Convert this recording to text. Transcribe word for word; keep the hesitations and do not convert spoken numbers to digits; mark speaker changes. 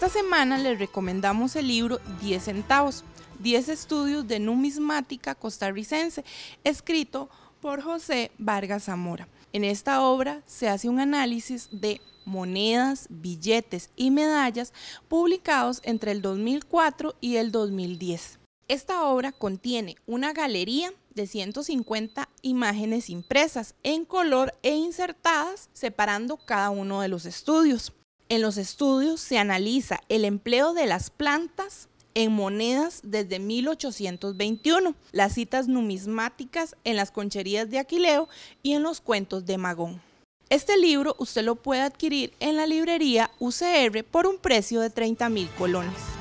Speaker 1: Esta semana les recomendamos el libro diez centavos, diez estudios de numismática costarricense, escrito por José Vargas Zamora. En esta obra se hace un análisis de monedas, billetes y medallas publicados entre el dos mil cuatro y el dos mil diez. Esta obra contiene una galería de ciento cincuenta imágenes impresas en color e insertadas separando cada uno de los estudios. En los estudios se analiza el empleo de las plantas en monedas desde mil ochocientos veintiuno, las citas numismáticas en las concherías de Aquileo y en los cuentos de Magón. Este libro usted lo puede adquirir en la librería U C R por un precio de treinta mil colones.